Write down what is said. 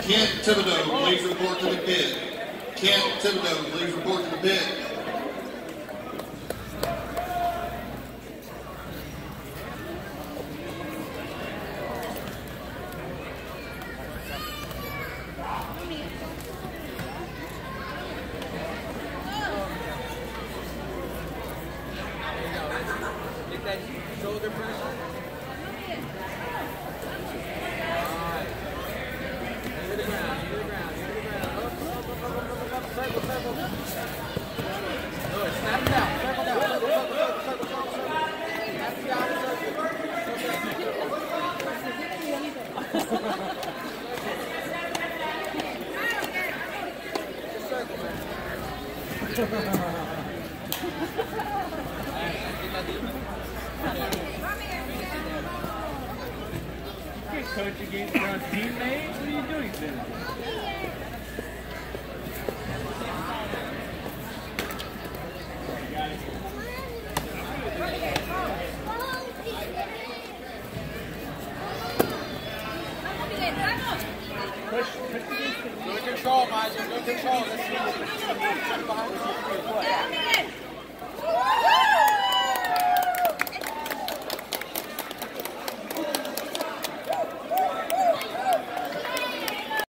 Kent Thibodeau, please report to the pit. Kent Thibodeau, please report to the pit. Shoulder pressure. Into the ground, into the ground, into the ground. Up, circle, circle. Good, snap it out. Circle down, circle, circle, circle, circle, circle. Snap it down, circle. Just circle, man. Coach against your own teammates? What are you doing, Finn? Push against the Good control, Mike. Good control. Let's see. Behind the